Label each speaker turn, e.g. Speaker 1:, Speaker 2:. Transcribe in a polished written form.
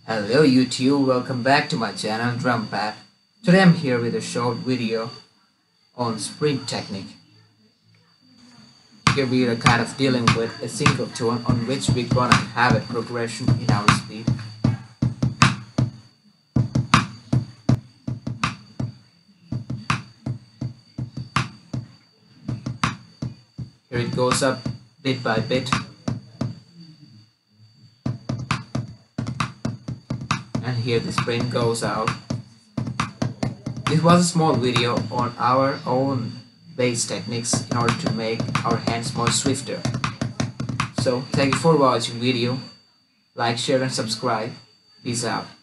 Speaker 1: Hello YouTube, welcome back to my channel Drumpad. Today I'm here with a short video on sprint technique. Here we are kind of dealing with a single tone on which we're gonna have a progression in our speed. Here it goes up bit by bit. And here the sprint goes out. This was a small video on our own bass techniques in order to make our hands more swifter. So thank you for watching video. Like, share and subscribe. Peace out.